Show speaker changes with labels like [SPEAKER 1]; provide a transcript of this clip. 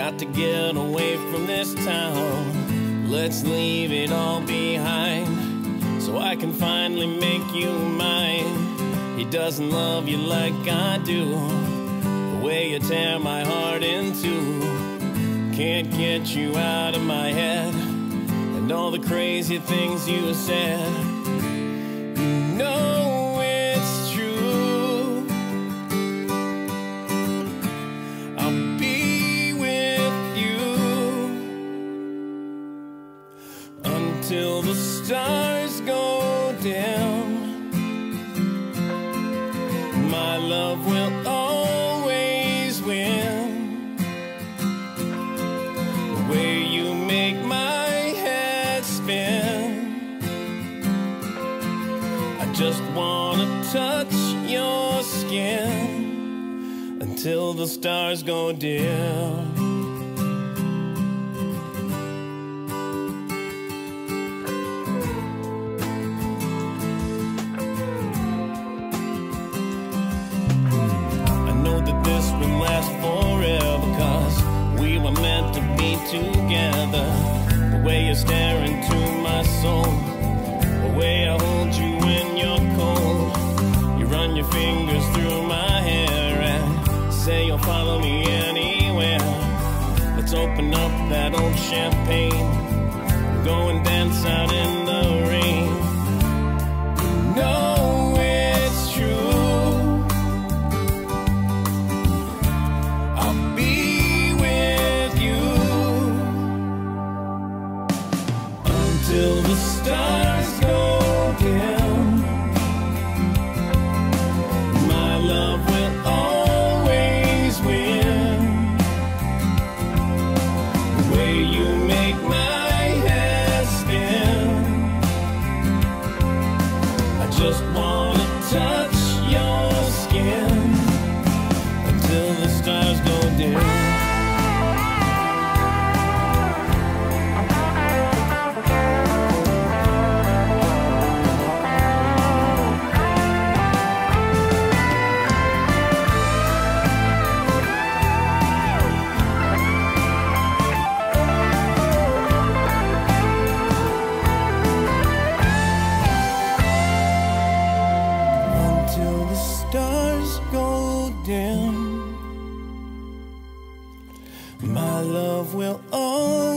[SPEAKER 1] got to get away from this town. Let's leave it all behind, so I can finally make you mine. He doesn't love you like I do, the way you tear my heart in two. Can't get you out of my head, and all the crazy things you said. You know it's true. I'll be with you until the stars go down. My love will always win. The way you make my head spin, I just wanna touch your skin until the stars go dim. This will last forever, 'cause we were meant to be together. The way you stare into my soul, the way I hold you when you're cold. You run your fingers through my hair and say you'll follow me anywhere. Let's open up that old champagne, go and dance out in the rain. You know it's true. Till the stars go dim, my love will always win. The way you make my head spin, I just wanna touch your skin until the stars go dim. My love will always